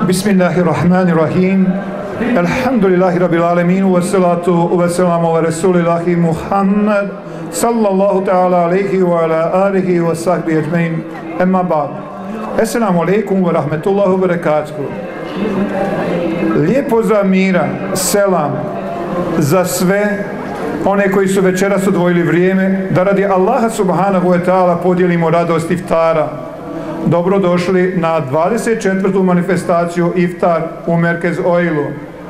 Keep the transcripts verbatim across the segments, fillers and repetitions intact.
Bismillahirrahmanirrahim. Alhamdulillahi rabbil alamin wa salatu wa salamu ala rasulillahi Muhammad sallallahu ta'ala alaihi wa ala alihi wa sahbihi ajmain. Amma ba'd. Assalamu alaikum wa rahmatullahi wa barakatuh. Lijep pozdrav mira, selam za sve one koji su večeras odvojili vrijeme da radi Allaha subhanahu wa ta'ala podijelimo radost iftara. Dobrodošli na dvadeset četvrtu manifestaciju Iftar u Merkez Oilu.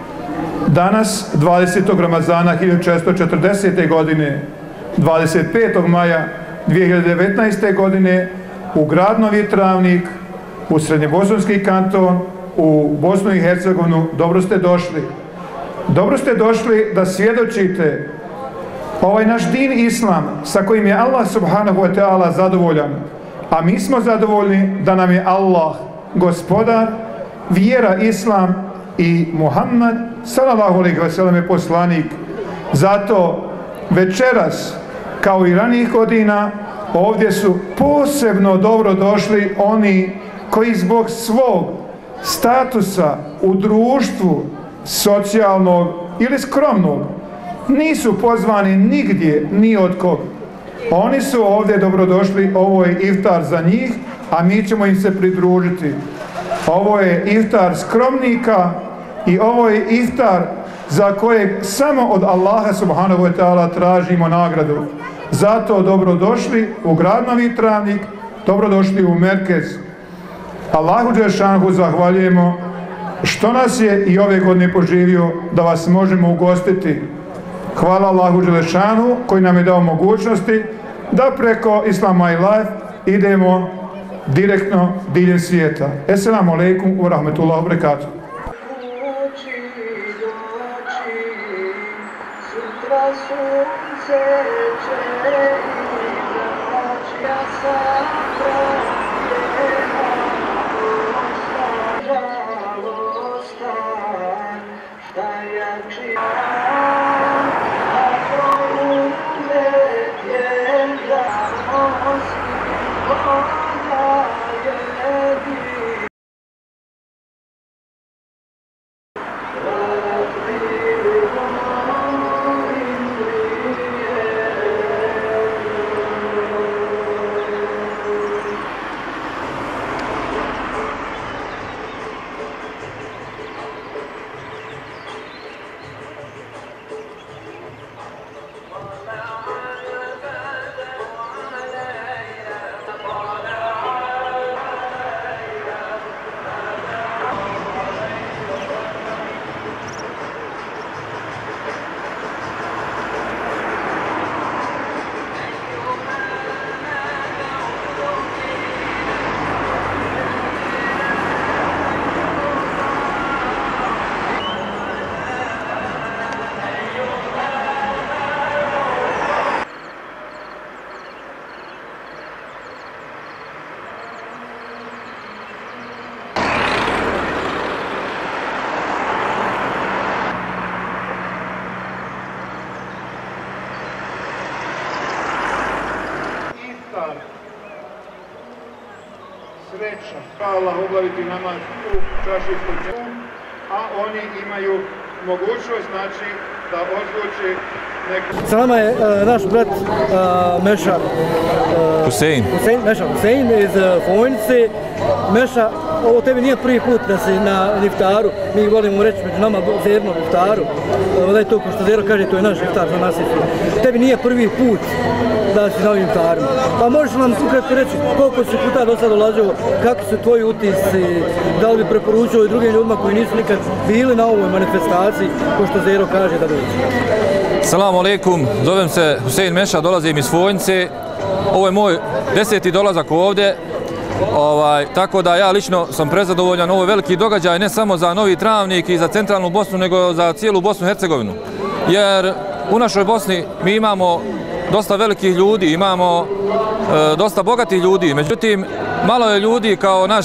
Danas, dvadesetog Ramazana hiljadu četiristo četrdesete. godine, dvadeset petog maja dvije hiljade devetnaeste. godine, u grad Novi Travnik, u Srednjebosanski kanton, u Bosnu i Hercegovinu, dobro ste došli. Dobro ste došli da svjedočite ovaj naš din Islam sa kojim je Allah subhanahu wa ta'ala zadovoljan, a mi smo zadovoljni da nam je Allah gospodar, vjera Islam i Muhammed sallallahu alejhi ve sellem je poslanik. Zato večeras, kao i ranijih godina, ovdje su posebno dobro došli oni koji zbog svog statusa u društvu, socijalnog ili skromnog, nisu pozvani nigdje ni od koga. Oni su ovdje dobrodošli, ovo je iftar za njih, a mi ćemo im se pridružiti. Ovo je iftar skromnika i ovo je iftar za kojeg samo od Allaha subhanahu wa ta'ala tražimo nagradu. Zato dobrodošli u grad Novi Travnik, dobrodošli u Merkez. Allahu dželešanhu zahvaljujemo što nas je i ove godine poživio da vas možemo ugostiti. Hvala Allahu dželešanu koji nam je dao mogućnosti da preko Islam My Life idemo direktno diljem svijeta. Esselamu alaikum wa rahmatullahi wa barakatuh. Sreća, Allah obaviti namaz u čašijskom čelu, a oni imaju mogućnost, znači, da ozvuče neko... Sa nama je uh, naš brat uh, Meša uh, Husein. Husein, Meša Husein iz uh, Fojnice. Meša, ovo tebi nije prvi put da si na iftaru, mi volimo reći među nama zernom iftaru, uh, da je to ko što Zero kaže, to je naš iftar za nas iftar. Tebi nije prvi put da si na ovim iftarima. Pa možeš nam ukratko reći koliko si puta do sada dolazio, kakvi su tvoji utisci, da li bi preporučio i drugim ljudima koji nisu nikad bili na ovoj manifestaciji, ko što Zero kaže da dođe. Salamu alaikum, zovem se Husein Meša, dolazim iz Fojnice. Ovo je moj deseti dolazak ovdje, ovaj, tako da ja lično sam prezadovoljan. Ovo je veliki događaj ne samo za Novi Travnik i za centralnu Bosnu, nego za cijelu Bosnu i Hercegovinu. Jer u našoj Bosni mi imamo dosta velikih ljudi, imamo e, dosta bogatih ljudi, međutim malo je ljudi kao naš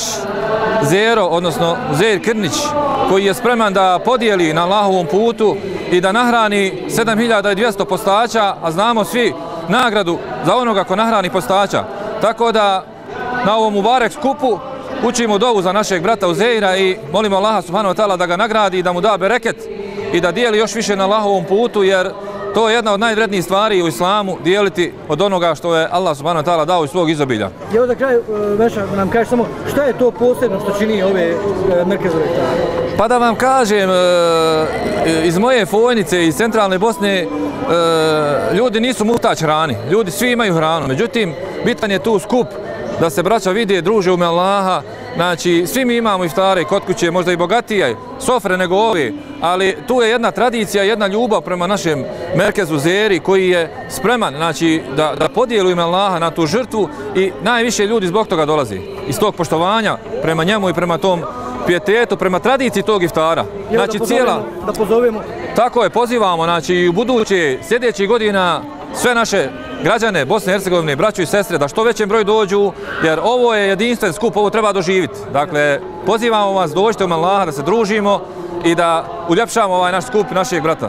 Zero, odnosno Zeir Krnić, koji je spreman da podijeli na Allahovom putu i da nahrani sedam hiljada dvjesto postača, a znamo svi nagradu za onoga ko nahrani postača. Tako da na ovom Mubarek skupu učimo dovu za našeg brata Uzeira i molimo Allaha subhanahu wa ta'ala da ga nagradi i da mu da bereket i da dijeli još više na Allahovom putu, jer to je jedna od najvrednijih stvari u islamu, dijeliti od onoga što je Allah subhanahu wa ta'ala dao iz svog izobilja. I evo za kraj, Meša, nam kaže samo šta je to posebno što čini ove merkezove iftare? Pa da vam kažem, iz moje Fojnice, iz centralne Bosne, ljudi nisu muhtač hrani, ljudi svi imaju hranu, međutim, bitan je tu skup da se braća vide, druže u ime Allaha. Znači, svi mi imamo iftare kod kuće, možda i bogatije sofre nego ove, ali tu je jedna tradicija, jedna ljubav prema našem merkezu Zeri koji je spreman, znači, da, da podijeli u ime Allaha na tu žrtvu i najviše ljudi zbog toga dolazi. Iz tog poštovanja prema njemu i prema tom pijetetu, prema tradiciji tog iftara. Znači, da cijela... Da pozovemo. Tako je, pozivamo, znači, i u buduće, sljedećih godina, sve naše građane Bosne i Hercegovine, braću i sestre, da što većem broj dođu, jer ovo je jedinstven skup, ovo treba doživjeti. Dakle, pozivamo vas, dođite u ime Allaha, da se družimo i da uljepšamo ovaj naš skup našeg brata.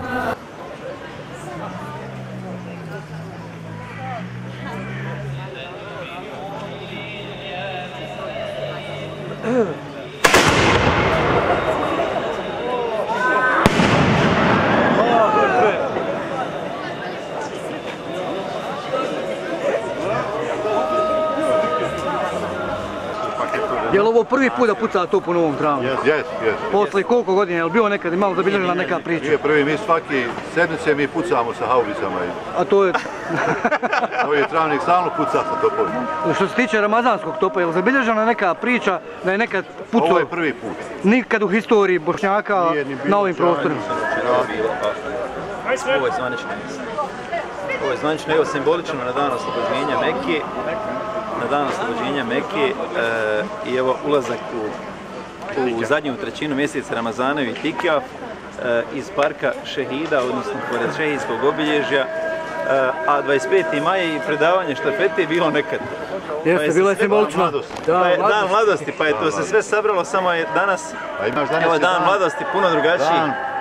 Je li ovo prvi put da puca top u Novom Travniku? Jes, jes, jes. Posle koliko godina, je li bilo nekad malo zabilježena neka priča? Nije prvi, mi svaki sedmice mi pucamo sa haubicama. A to je... Novi Travnik stalno puca sa topovima. Što se tiče ramazanskog topa, je li zabilježena neka priča da je nekad pucao? Ovo je prvi put. Nikad u historiji Bošnjaka na ovim prostorima? Ovo je zvanično. Ovo je zvanično, evo simbolično na dan oslobođenja Mekke. Na dan oslobođenja Mekke e, i evo ulazak u, u zadnju trećinu mjeseca Ramazana i Tikjaf e, iz parka Šehida, odnosno pored šehidskog obilježja, e, a dvadeset peti maj i predavanje štafete je bilo nekad. Jeste, bilo je simbolično. Pa je dan mladosti, pa je to se sve sabralo, samo je danas, evo dan mladosti puno drugačiji.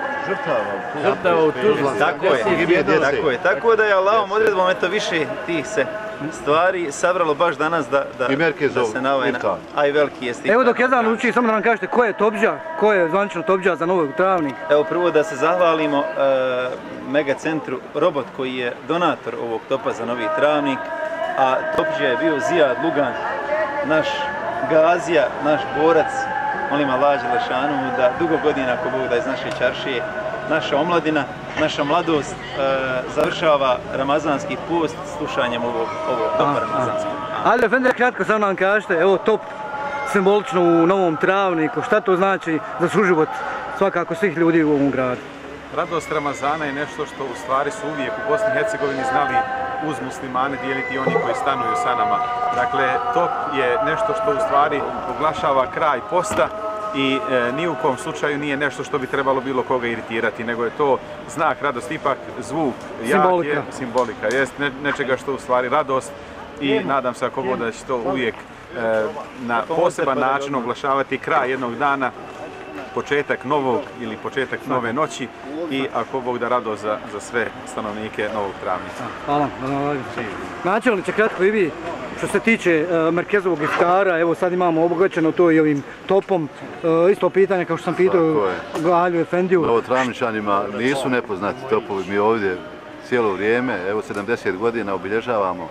Žrtava u Tuzla. Tako je, tako je. Tako da je Allahom odredbom eto više tih se stvari sabralo baš danas da, da, da se na ovaj na... A i veliki jest. Evo dok jedan uči, samo da nam kažete ko je Topđa, ko je zvanično Topđa za Novog Travnik. Evo prvo da se zahvalimo uh, Mega Centru Robot koji je donator ovog topa za Novi Travnik, a Topđa je bio Zijad Lugan, naš gazija, naš borac. Molim Allah Đelešanu da dugo godina ako Bog da iz naše čaršije, naša omladina, naša mladost e, završava ramazanski post slušanjem ovog, ovog topa ramazanskog. Ali Efendi, kratko samo nam kažete, evo top simbolično u Novom Travniku, šta to znači za suživot svakako svih ljudi u ovom gradu? Radost Ramazana je nešto što u stvari su uvijek u Bosni i Hercegovini znali uz muslimane dijeliti oni koji stanuju sa nama. Dakle, top je nešto što u stvari oglašava kraj posta i e, ni u kom slučaju nije nešto što bi trebalo bilo koga iritirati, nego je to znak radosti, ipak zvuk jak je, simbolika, jest ne, nečega što u stvari radost i nadam se ako god da će to uvijek e, na poseban način oglašavati kraj jednog dana, početak novog ili početak nove noći i ako Bog da radost za, za sve stanovnike Novog Travnika. Hvala. Načelniče, kratko i vi, što se tiče uh, merkezovog iftara, evo sad imamo obogaćeno to i ovim topom. Uh, isto pitanje kao što sam pitao Galju Efendiju. Novotravničanima nisu nepoznati topovi, mi ovdje cijelo vrijeme, evo sedamdeset godina obilježavamo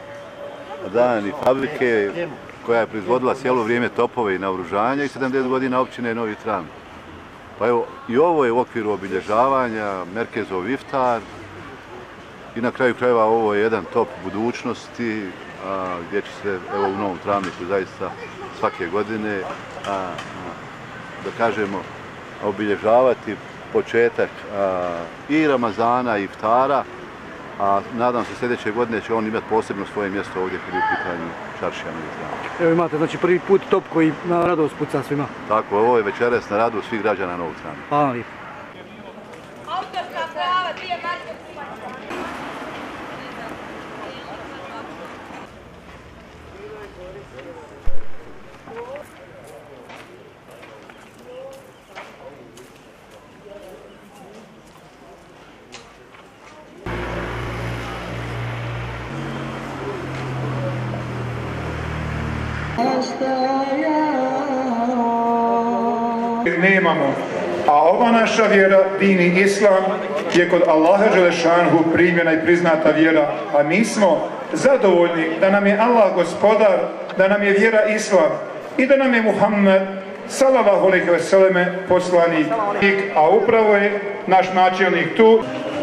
dan i fabrike koja je proizvodila cijelo vrijeme topove i naoružanja i sedamdeset godina općine Novi Travnik. Pa evo, i ovo je u okviru obilježavanja, Merkezov iftar i na kraju krajeva ovo je jedan top budućnosti a, gdje će se evo, u Novom Travniku zaista svake godine a, a, da kažemo obilježavati početak a, i Ramazana i iftara, a nadam se sljedeće godine će on imati posebno svoje mjesto ovdje kad je u pitanju čaršija Novi Travnik. Evo imate, znači prvi put top koji na radost puca svima. Tako, ovo je večeras na radost svih građana Novog Travnika. Hvala vam lijepo. Autorska prava, dvije marke. Hasta ya nemamo. A ova naša vjera, dini islam, je kod Allaha Đelešanhu primljena i priznata vjera, a mi smo zadovoljni da nam je Allah gospodar, da nam je vjera islam i da nam je Muhammed sallallahu alejhi ve selleme poslanik, a upravo je naš načelnik tu.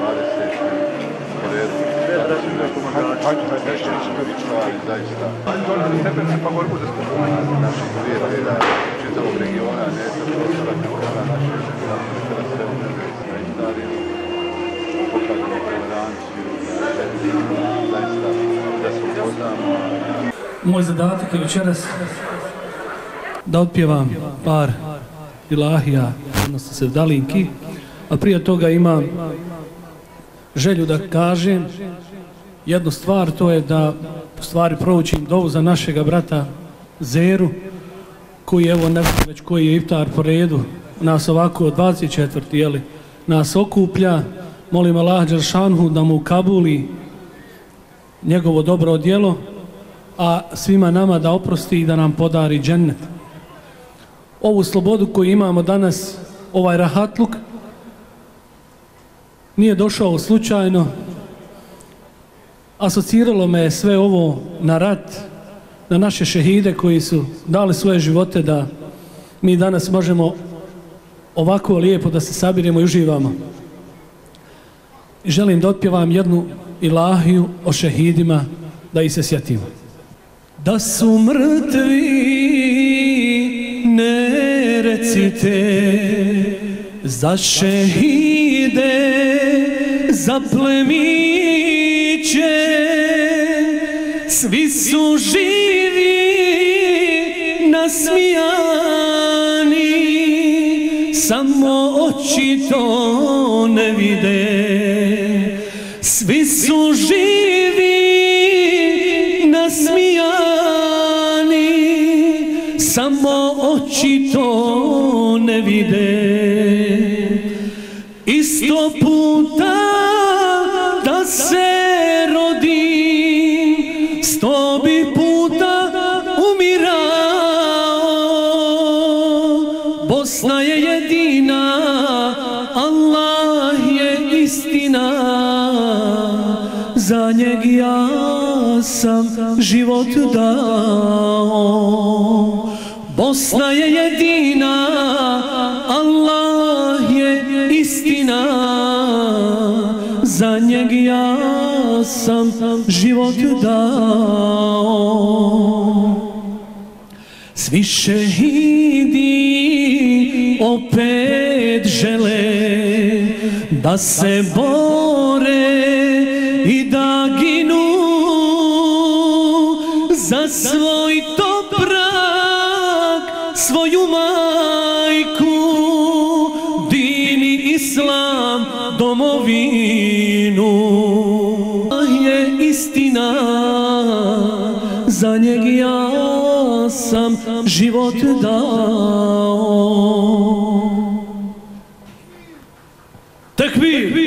Moj zadatak je večeras da otpjevam par ilahija, odnosno sevdalinki, a prije toga imam želju da kažem jednu stvar, to je da u stvari proučim dovu za našega brata Zeru, koji evo ne znam već koji je iftar po redu, nas ovako od dvadeset četvrte jeli, nas okuplja. Molim Allah Đelšanhu da mu ukabuli njegovo dobro djelo, a svima nama da oprosti i da nam podari džennet. Ovu slobodu koju imamo danas, ovaj rahatluk, nije došao slučajno. Asociralo me sve ovo na rat, na naše šehide koji su dali svoje živote da mi danas možemo ovako lijepo da se sabiremo i uživamo. I želim da otpjevam jednu ilahiju o šehidima, da ih se sjetimo. Da su mrtvi ne recite, za šehide, za plemiće, svi su živi nasmijani, samo oči to ne vide. Svi su živi nasmijani, samo oči to ne vide. Isto puta da se rodim, sto bi puta umirao. Bosna je jedina, Allah je istina, za njeg ja sam život dao. Bosna je jedina, Allah je istina, za njeg ja sam život dao. Svi šehidi opet žele da se bore i da ginu za svoj toprak, svoju majku, din i islam, domovinu. Je istina, za njeg ja sam život dao. Tekbir!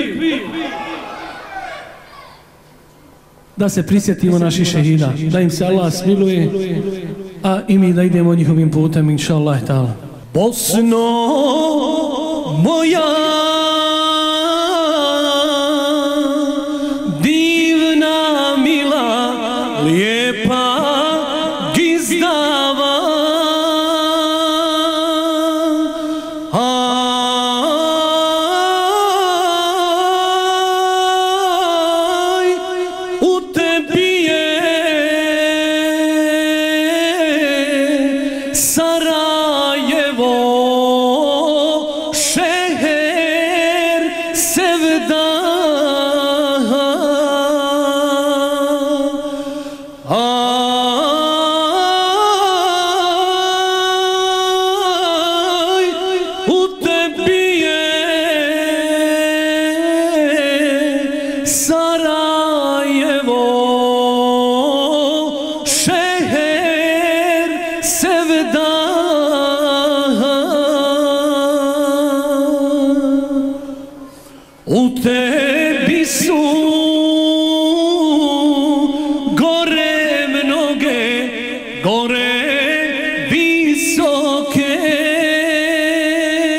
Da se prisjetimo naših šehida, da im se Allah smiluje, a i mi da idemo njihovim putem, inša Allah. Bosno moja, divna, mila, lijepa, gizdava, u tebi su gore mnoge, gore visoke,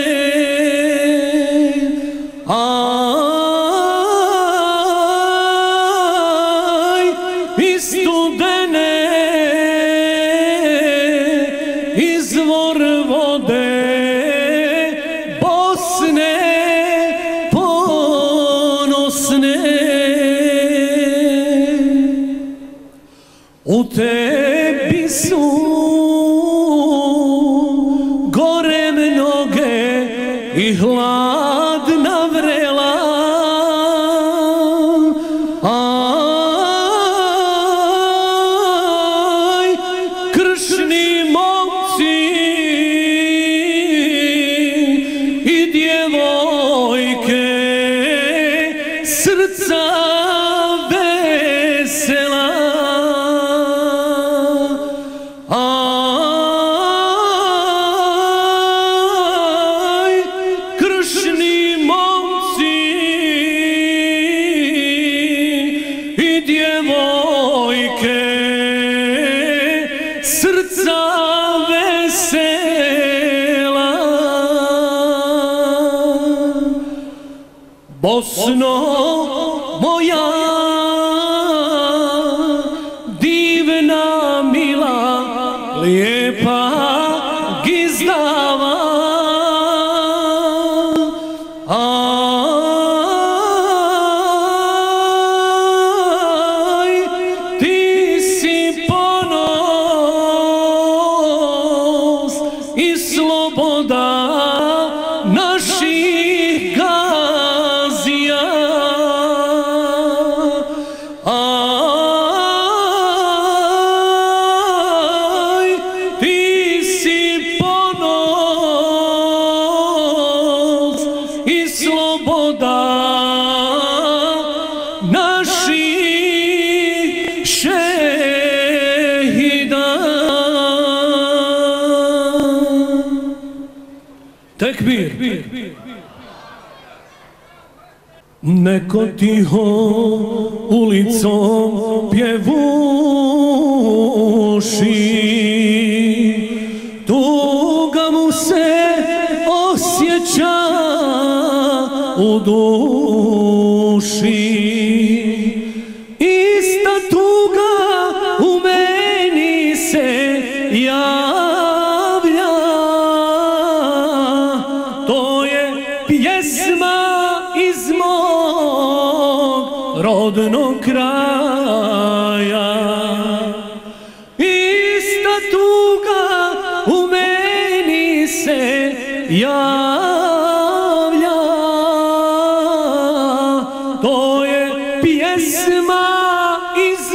aj, i studene, izvor vode Bosne ponosne. U tebi su gore mnoge i hladna vrela, aj, kršni momci i djevojke, srca vesela. Aj, kršni momci i djevojke, srca vesela. Bosno moja, divna, mila, lijepa gizdava, aj, ti si ponos i sloboda naših gazija. Aj, ti si ponos i sloboda naših šehida. Tekbir. Neko tiho ulicom pjevuši, tuga mu se osjeća u duši. Ista tuga u meni se javlja, to je pjesma iz mog rodnog kraja. Ista tuga u meni se javlja, to je pjesma iz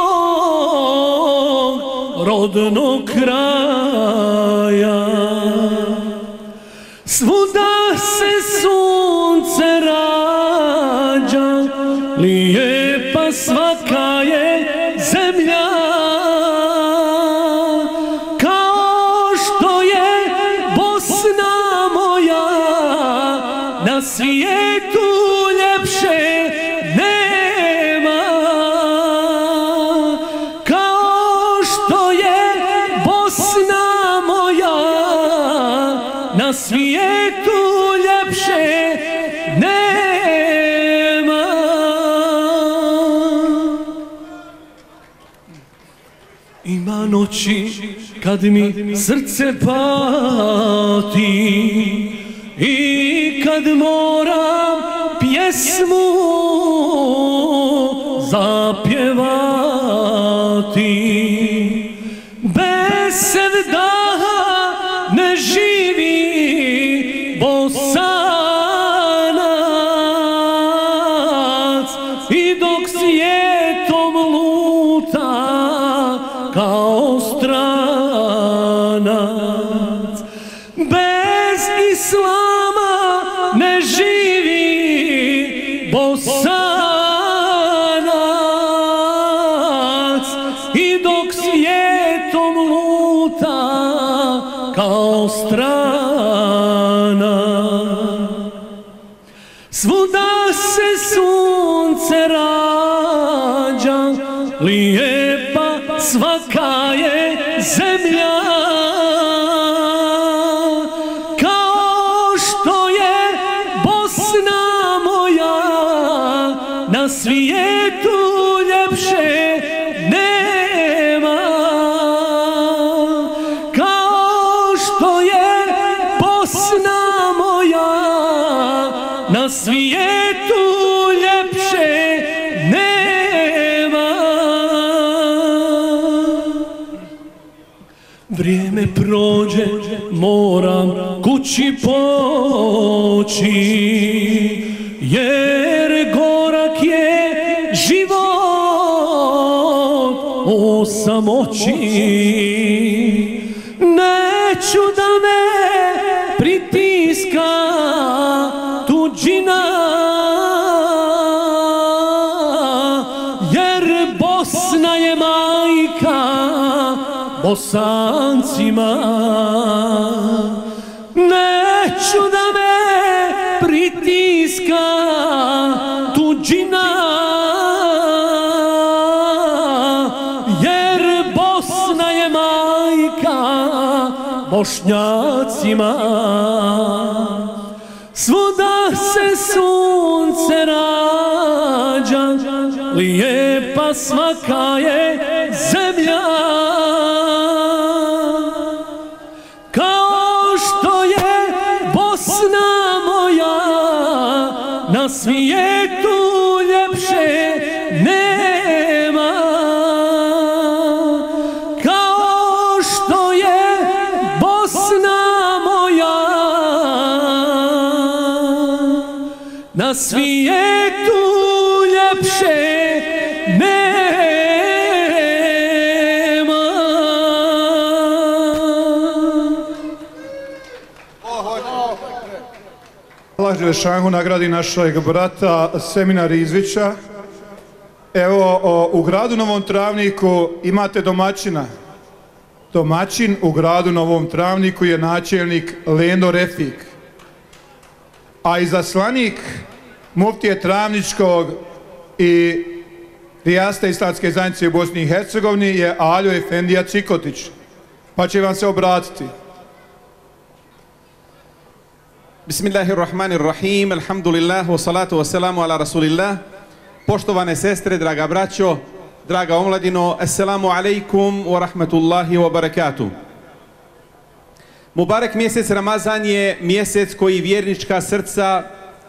mog rodnog kraja. Svuda se sunce rađa, lijepa svaka je zemlja, kao što je Bosna moja, na svijetu ljepše nema. Kao što je Bosna moja, na svijetu ljepše nema. Ima noći kad mi srce pati i kad moram pjesmu zapjevati. Bez sevdaha ne živi Bosanac, i dok svijetom luta kao stranac. Bez islama ne živi Bosanac, i dok svijetom luta kao stranac. Svuda se sunce rađa, lijepa svaka je zemlja, kao na svijetu ljepše nema. Vrijeme prođe, moram kući poći, jer gorak je život o samoći. Neću da me pritiska tuđina, jer Bosna je majka Bosancima. Neću da me pritiska tuđina, jer Bosna je majka Bošnjacima. Svuda se sunce rađa, lijepa svaka je zemlja. Kao što je Bosna moja, na svijetu ljepše nema. Kao što je Bosna moja, na svijetu ljepše nema. Allah Želešanu nagradi našeg brata Seminar Izvića. Evo, o, u gradu Novom Travniku imate domaćina. Domaćin u gradu Novom Travniku je načelnik Lendo Refik. A izaslanik muftije Travničkog i Rijasta Islamske zajednice u Bosni i Hercegovini je Aljo Efendija Cikotić. Pa će vam se obratiti. Bismillahirrahmanirrahim, alhamdulillah, wa salatu wa salamu ala rasulillah. Poštovane sestre, draga braćo, draga omladino, assalamu alaikum wa rahmatullahi wa barakatuh. Mubarek mjesec Ramazan je mjesec koji vjernička srca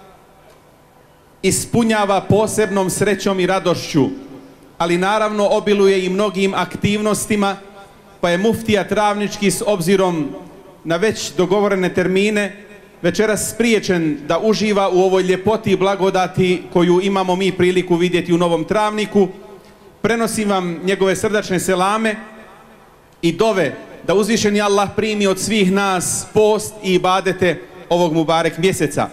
ispunjava posebnom srećom i radošću, ali naravno obiluje i mnogim aktivnostima, pa je muftija Travnički s obzirom na već dogovorene termine večeras spriječen da uživa u ovoj ljepoti i blagodati koju imamo mi priliku vidjeti u Novom Travniku. Prenosim vam njegove srdačne selame i dove da uzvišeni Allah primi od svih nas post i ibadete ovog mubarek mjeseca.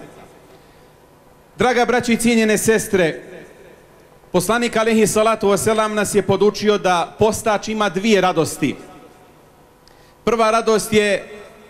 Draga braćo i cijenjene sestre, poslanik alejhi salatu wasalam nas je podučio da postač ima dvije radosti. Prva radost je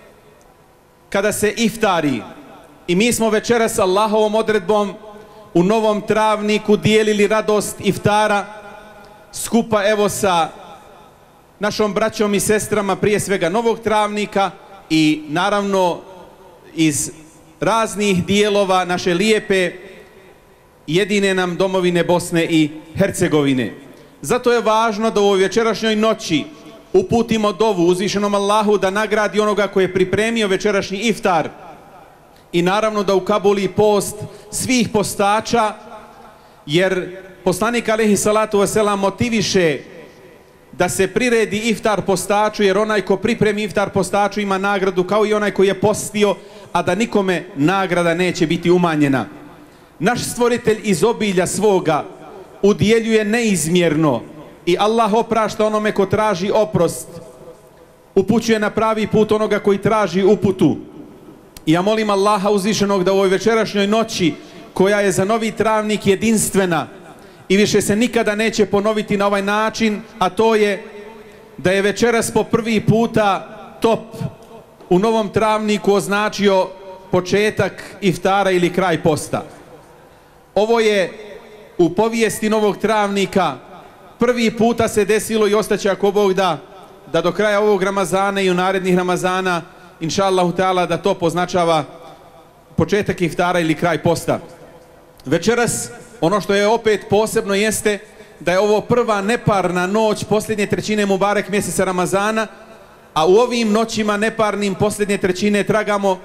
kada se iftari, i mi smo večeras Allahovom odredbom u Novom Travniku dijelili radost iftara skupa evo sa našom braćom i sestrama, prije svega Novog Travnika i naravno iz raznih dijelova naše lijepe jedine nam domovine Bosne i Hercegovine. Zato je važno da u ovoj večerašnjoj noći uputimo dovu uzvišenom Allahu da nagradi onoga koji je pripremio večerašnji iftar i naravno da ukabuli post svih postača, jer poslanik alejhi salatu wasalam motiviše da se priredi iftar postaču, jer onaj ko pripremi iftar postaču ima nagradu kao i onaj koji je postio, a da nikome nagrada neće biti umanjena. Naš stvoritelj iz obilja svoga udjeljuje neizmjerno i Allah oprašta onome ko traži oprost, upućuje na pravi put onoga koji traži uputu. I ja molim Allaha uzvišenog da u ovoj večerašnjoj noći, koja je za Novi Travnik jedinstvena i više se nikada neće ponoviti na ovaj način, a to je da je večeras po prvi puta top u Novom Travniku označio početak iftara ili kraj posta. Ovo je u povijesti Novog Travnika prvi puta se desilo i ostaće ako Bog da, da do kraja ovog Ramazana i u narednih Ramazana, inša Allahu ta'ala, da to poznačava početak iftara ili kraj posta. Večeras, ono što je opet posebno jeste da je ovo prva neparna noć posljednje trećine mubarek mjeseca Ramazana, a u ovim noćima neparnim posljednje trećine tragamo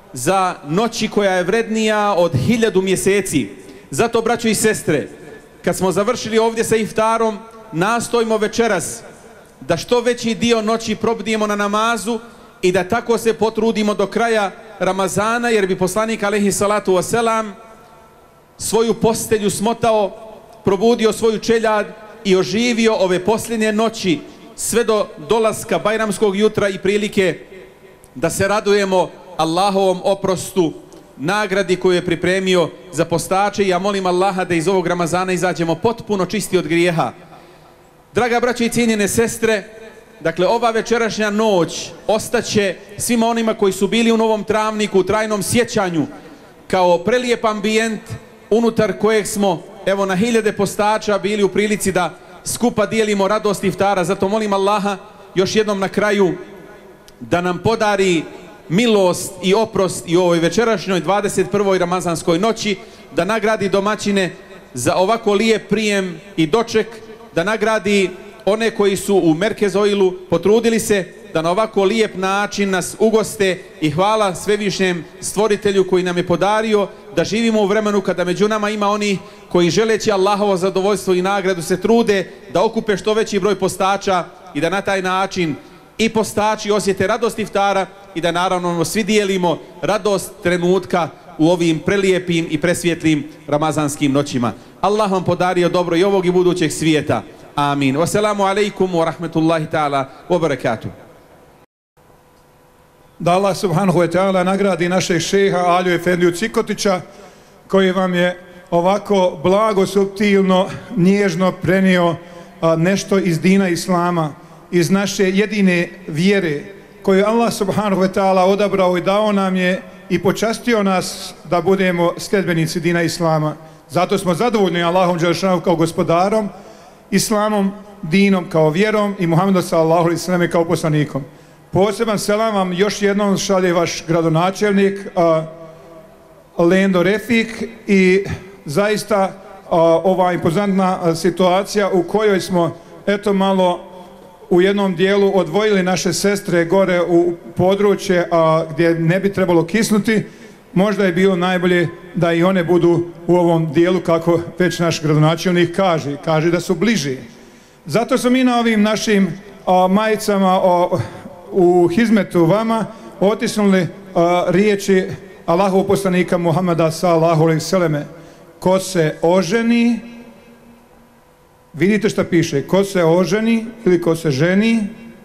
za noći koja je vrednija od hiljadu mjeseci. Zato, braćo i sestre, kad smo završili ovdje sa iftarom, nastojimo večeras da što veći dio noći probdijemo na namazu i da tako se potrudimo do kraja Ramazana, jer bi poslanik alejhi salatu waselam svoju postelju smotao, probudio svoju čeljad i oživio ove posljednje noći sve do dolaska bajramskog jutra i prilike da se radujemo Allahovom oprostu, nagradi koju je pripremio za postače. I ja molim Allaha da iz ovog Ramazana izađemo potpuno čisti od grijeha. Draga braćo i cijenjene sestre, dakle ova večerašnja noć ostaće svima onima koji su bili u Novom Travniku u trajnom sjećanju kao prelijep ambijent unutar kojeg smo, evo, na hiljade postača bili u prilici da skupa dijelimo radost iftara. Zato molim Allaha još jednom na kraju da nam podari milost i oprost i u ovoj večerašnjoj dvadeset prvoj ramazanskoj noći, da nagradi domaćine za ovako lijep prijem i doček, da nagradi one koji su u Merkezoilu potrudili se da na ovako lijep način nas ugoste, i hvala svevišnjem stvoritelju koji nam je podario da živimo u vremenu kada među nama ima oni koji, želeći Allahovo zadovoljstvo i nagradu, se trude da okupe što veći broj postača i da na taj način i postači osjete radost iftara i da naravno svi dijelimo radost trenutka u ovim prelijepim i presvjetlim ramazanskim noćima. Allah vam podario dobro i ovog i budućeg svijeta. Amin. Wassalamu alaikum wa rahmetullahi ta'ala wa barakatuh. Da Allah subhanahu wa ta'ala nagradi našeg šeha Aliju Efendiju Cikotića, koji vam je ovako blago, suptilno, nježno prenio a, nešto iz dina Islama, iz naše jedine vjere, koju Allah subhanahu wa ta'ala odabrao i dao nam je i počastio nas da budemo sljedbenici dina Islama. Zato smo zadovoljni Allahom dželešanu kao gospodarom, Islamom, dinom kao vjerom i Muhammedom sallallahu alejhi ve selleme kao poslanikom. Poseban selam vam još jednom šalje vaš gradonačelnik uh, Lendo Refik, i zaista uh, ova impozantna uh, situacija u kojoj smo eto malo u jednom dijelu odvojili naše sestre gore u područje uh, gdje ne bi trebalo kisnuti, možda je bilo najbolje da i one budu u ovom dijelu, kako već naš gradonačelnik kaže, kaže da su bliži. Zato smo mi na ovim našim uh, majicama uh, u hizmetu vama otisnuli uh, riječi Allahovog poslanika Muhammeda sallallahu alejhi ve selleme: ko se oženi, vidite šta piše, ko se oženi ili ko se ženi,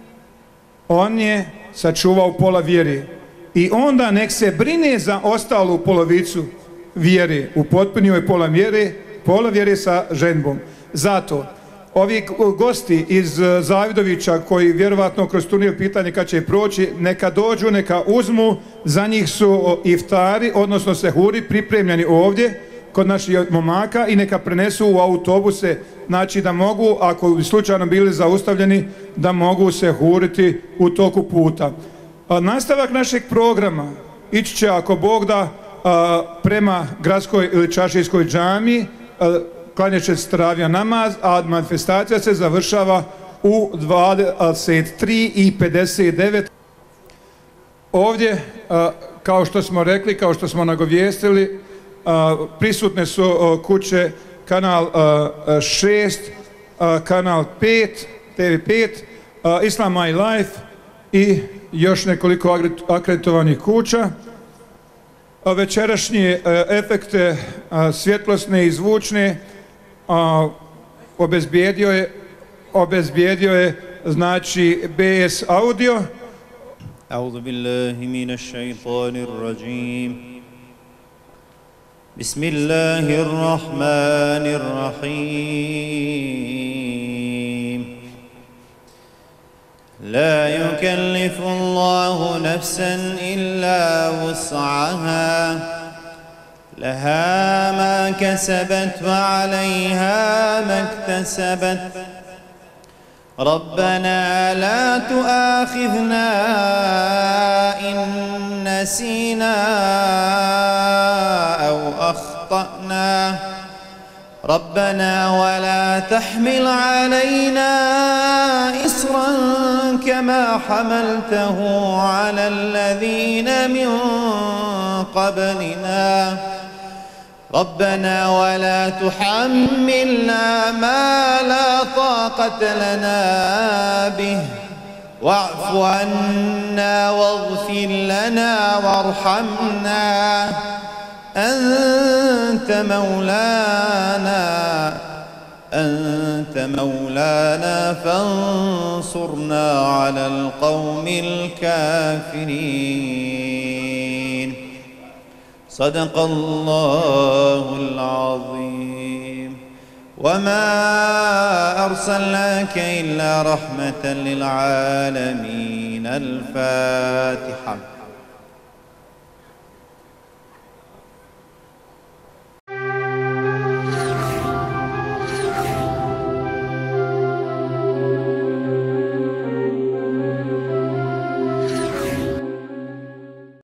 on je sačuvao pola vjere, i onda nek se brine za ostalu polovicu vjere, upotpunio je pola vjere, pola vjere sa ženbom. Zato ovi gosti iz Zavidovića koji vjerovatno kroz turnir pitanje kad će proći, neka dođu, neka uzmu, za njih su iftari, odnosno sehuri pripremljeni ovdje kod naših momaka, i neka prenesu u autobuse, znači da mogu, ako bi slučajno bili zaustavljeni, da mogu sehuriti u toku puta. A nastavak našeg programa ići će, ako Bog da, prema gradskoj ili čaršijskoj džamiji, klanjat će se teravija namaz, a manifestacija se završava u dvadeset tri i pedeset devet. Ovdje, kao što smo rekli, kao što smo nagovijestili, prisutne su kuće kanal šest, kanal pet, te ve pet, Islam My Life i još nekoliko akreditovanih kuća. Večerašnje efekte svjetlosne i zvučne obezbijedio je, obezbijedio je znači B S Audio. A'udhu billahi minash shaitanir rajim. Bismillahirrahmanirrahim. لا يكلف الله نفسا إلا وسعها لها ما كسبت وعليها ما اكتسبت ربنا لا تؤاخذنا إن نسينا أو أخطأنا ربنا ولا تحمل علينا إصرا كما حملته على الذين من قبلنا ربنا ولا تحملنا ما لا طاقة لنا به واعف عنا واغفر لنا وارحمنا أنت مولانا أنت مولانا فانصرنا على القوم الكافرين. صدق الله العظيم. وما أرسلناك إلا رحمة للعالمين. الفاتحة.